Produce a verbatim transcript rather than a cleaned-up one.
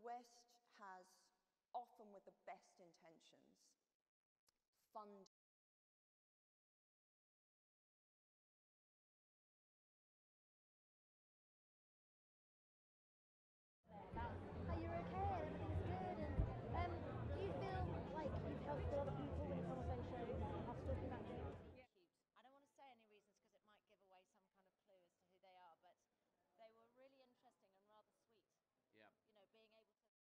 West has, often with the best intentions, funded